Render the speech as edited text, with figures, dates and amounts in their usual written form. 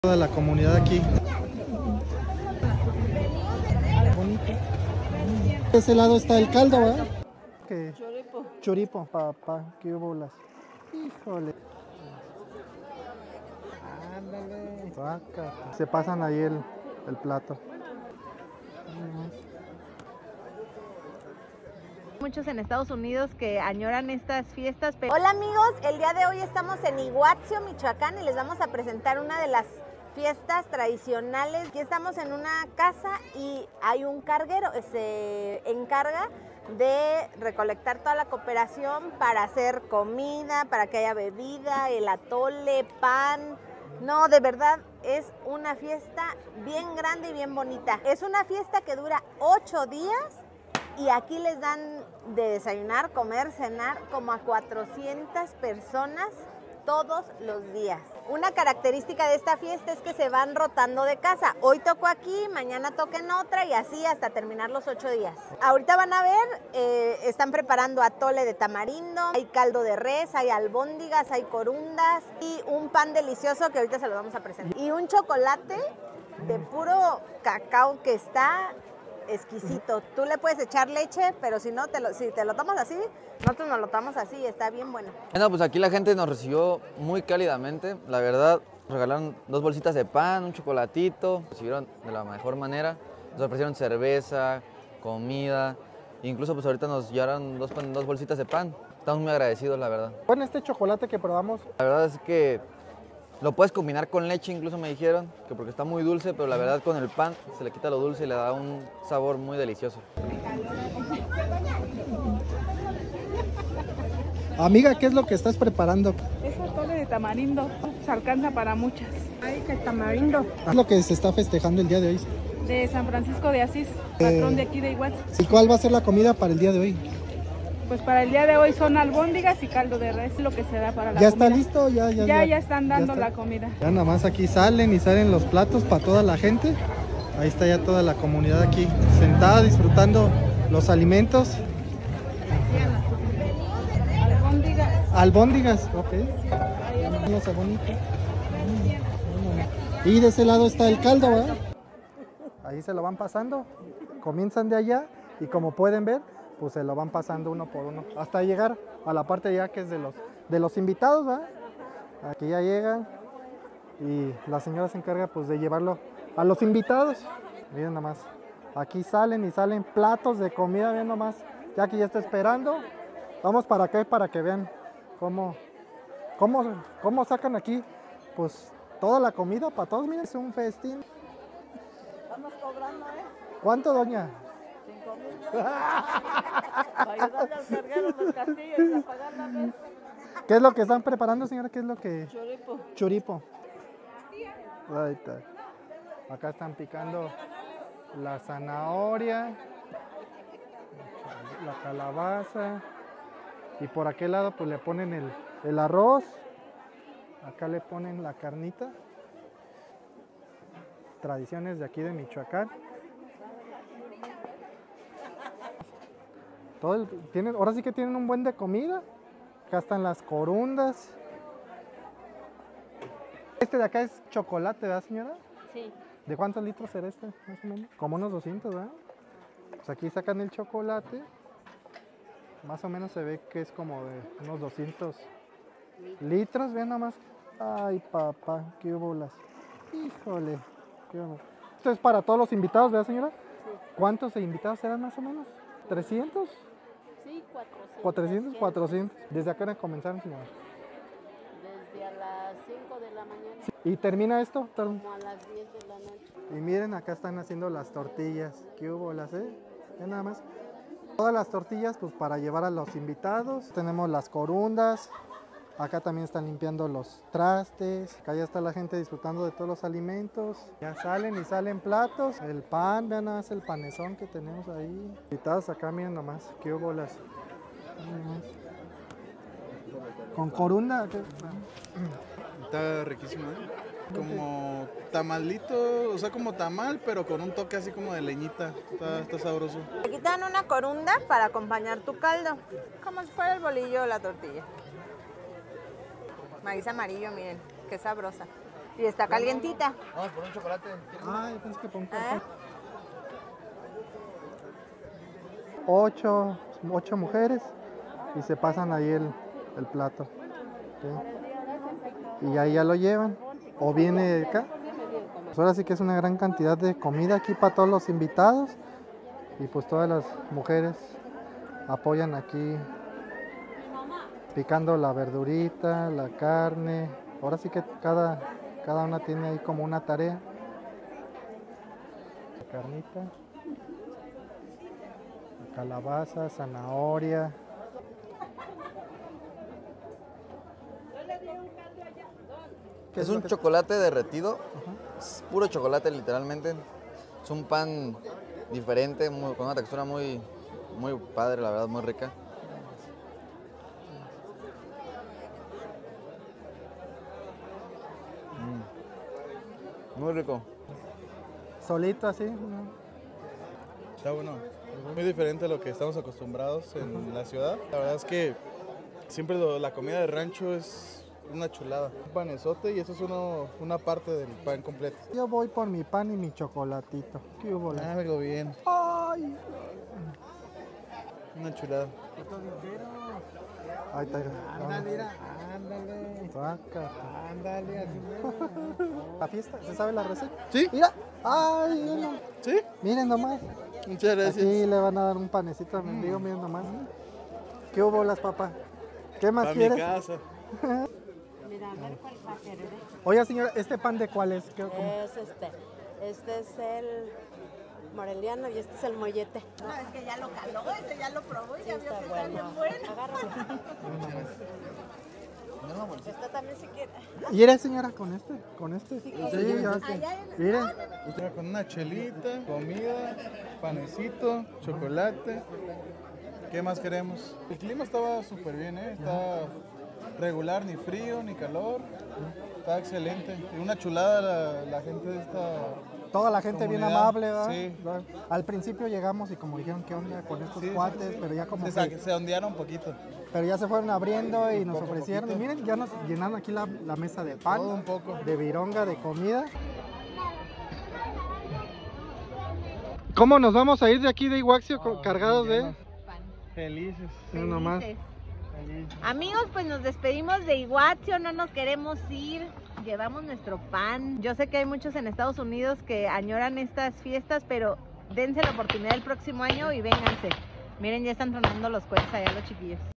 Toda la comunidad aquí. Bonito. De ese lado está el caldo, ¿verdad? ¿Qué? Choripo. Choripo, papá, qué bolas. Híjole. Ándale. Vaca. Se pasan ahí el plato. Muchos en Estados Unidos que añoran estas fiestas. Hola amigos, el día de hoy estamos en Iguazio, Michoacán y les vamos a presentar una de las fiestas tradicionales. Aquí estamos en una casa y hay un carguero, se encarga de recolectar toda la cooperación para hacer comida, para que haya bebida, el atole, pan. No, de verdad es una fiesta bien grande y bien bonita. Es una fiesta que dura 8 días. Y aquí les dan de desayunar, comer, cenar como a 400 personas todos los días. Una característica de esta fiesta es que se van rotando de casa. Hoy tocó aquí, mañana toca en otra y así hasta terminar los 8 días. Ahorita van a ver, están preparando atole de tamarindo, hay caldo de res, hay albóndigas, hay corundas y un pan delicioso que ahorita se lo vamos a presentar. Y un chocolate de puro cacao que está exquisito. Tú le puedes echar leche, pero si no, si te lo tomas así, nosotros nos lo tomamos así, está bien bueno. Bueno, pues aquí la gente nos recibió muy cálidamente, la verdad. Nos regalaron 2 bolsitas de pan, un chocolatito, nos recibieron de la mejor manera. Nos ofrecieron cerveza, comida, incluso pues ahorita nos llevaron 2 bolsitas de pan. Estamos muy agradecidos, la verdad. Bueno, este chocolate que probamos. La verdad es que lo puedes combinar con leche, incluso me dijeron, que porque está muy dulce, pero la verdad con el pan se le quita lo dulce y le da un sabor muy delicioso. Amiga, ¿qué es lo que estás preparando? Es atole de tamarindo, se alcanza para muchas. Ay, que tamarindo. ¿Qué es lo que se está festejando el día de hoy? De San Francisco de Asís, patrón de aquí de Iguazio. ¿Y cuál va a ser la comida para el día de hoy? Pues para el día de hoy son albóndigas y caldo de res, lo que se da para la ¿Ya comida. está listo? Ya están dando está. la comida. Ya nada más aquí salen y salen los platos para toda la gente. Ahí está ya toda la comunidad aquí sentada disfrutando los alimentos. Albóndigas. Albóndigas, ok. No sé, bonito. Y de ese lado está el caldo, ¿verdad? Ahí se lo van pasando. Comienzan de allá y como pueden ver, pues se lo van pasando uno por uno hasta llegar a la parte ya que es de los invitados, ¿verdad? Aquí ya llegan y la señora se encarga pues de llevarlo a los invitados. Miren nomás, aquí salen y salen platos de comida, miren nomás, ya que ya está esperando. Vamos para acá para que vean cómo sacan aquí pues toda la comida para todos. Miren, es un festín. Estamos cobrando, ¿Cuánto, doña? 5,000 para ayudarle al carguero del castillo y a pagar la renta. ¿Qué es lo que están preparando, señora? ¿Qué es lo que...? Choripo. Choripo. Ahí está. Acá están picando la zanahoria, la calabaza. Y por aquel lado pues le ponen el arroz. Acá le ponen la carnita. Tradiciones de aquí de Michoacán. Ahora sí que tienen un buen de comida. Acá están las corundas. Este de acá es chocolate, ¿verdad, señora? Sí. ¿De cuántos litros será este, más o menos? Como unos 200, ¿verdad? Pues aquí sacan el chocolate. Más o menos se ve que es como de unos 200 litros. Vean nada más. Ay, papá, qué bolas. Híjole. Qué bolas. Esto es para todos los invitados, ¿verdad, señora? Sí. ¿Cuántos invitados serán más o menos? ¿300? Sí, 400. 400, 400. ¿Desde acá comenzaron, señora? Desde a las 5 de la mañana. Sí. ¿Y termina esto? Como a las 10 de la noche. Y miren, acá están haciendo las tortillas. ¿Qué hubo las, Ya nada más. Todas las tortillas, pues para llevar a los invitados. Tenemos las corundas. Acá también están limpiando los trastes. Acá ya está la gente disfrutando de todos los alimentos. Ya salen y salen platos. El pan, vean nada más el panezón que tenemos ahí. Invitados acá, miren nomás. ¿Qué hubo las? Con corunda. Está riquísimo, ¿eh? Como tamalito, o sea, como tamal, pero con un toque así como de leñita. Está sabroso. Aquí te dan una corunda para acompañar tu caldo, como si fuera el bolillo o la tortilla. Maíz amarillo, miren, qué sabrosa. Y está calientita. Vamos por un chocolate. Ay, pensé que por un ¿Eh? 8 mujeres y se pasan ahí el plato. ¿Sí? Y ahí ya lo llevan. O viene acá. Pues ahora sí que es una gran cantidad de comida aquí para todos los invitados. Y pues todas las mujeres apoyan aquí picando la verdurita, la carne. Ahora sí que cada una tiene ahí como una tarea. La carnita, la calabaza, zanahoria. Es un chocolate derretido, es puro chocolate literalmente. Es un pan diferente, con una textura muy padre, la verdad, muy rica. Muy rico. Solito así, ¿no? Está bueno. Muy diferente a lo que estamos acostumbrados en la ciudad. La verdad es que siempre la comida de rancho es una chulada. Un panezote y eso es una parte del pan completo. Yo voy por mi pan y mi chocolatito. ¿Qué hubo? Algo bien. ¡Ay! Una chulada. Ahí está. Ándale. Saca. Ándale, así. ¿La fiesta? ¿Se sabe la receta? ¿Sí? Mira. ¡Ay! Miren, ¿Sí? miren nomás. Muchas gracias. Aquí le van a dar un panecito a mendigo, miren nomás. ¿Qué hubo las papas? ¿Qué más Para mi quieres? casa. Mira, a ver cuál va a querer. Oiga, señora, ¿este pan de cuál es? ¿Qué- cómo? Es este. Este es el moreliano y este es el mollete. No, es que ya lo caló, ese ya lo probó y ya vio Está que está bien bueno. bueno. Agárralo. Esta también si quiere. ¿Y eres señora con este? ¿Con este? Sí, ya sé. Allá en- Miren. Usted con una chelita, comida, panecito, chocolate. ¿Qué más queremos? El clima estaba súper bien, ¿eh? Está regular, ni frío, ni calor. Está excelente. Y una chulada la gente de esta... Toda la gente bien comunidad. amable, ¿verdad? Sí. Al principio llegamos y como dijeron, ¿qué onda con estos Sí, sí, cuates? sí. Pero ya como Se ondearon un poquito. pero ya se fueron abriendo y nos Poco a ofrecieron. Y poquito. miren, ya nos llenaron aquí la mesa de pan, Todo un poco. de vironga, de comida. ¿Cómo nos vamos a ir de aquí de Iguaxio cargados de...? Felices. Mira nomás. Amigos, pues nos despedimos de Iguatzio, no nos queremos ir, llevamos nuestro pan. Yo sé que hay muchos en Estados Unidos que añoran estas fiestas, pero dense la oportunidad el próximo año y vénganse. Miren, ya están tronando los cohetes allá los chiquillos.